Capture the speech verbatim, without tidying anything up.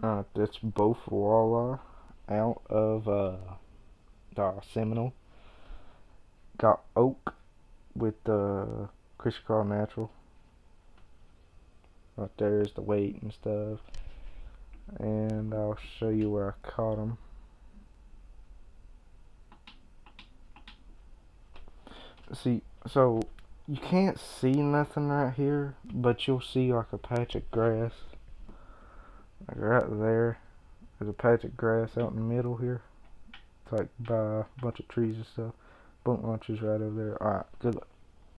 Uh, that's both walleye out of uh, the Seminole. Got oak with the Chris Carl Natural. Right there is the weight and stuff. And I'll show you where I caught them. See, so you can't see nothing right here, but you'll see like a patch of grass. Like right there. There's a patch of grass out in the middle here. It's like by a bunch of trees and stuff. Boat launcher's right over there. Alright, good luck.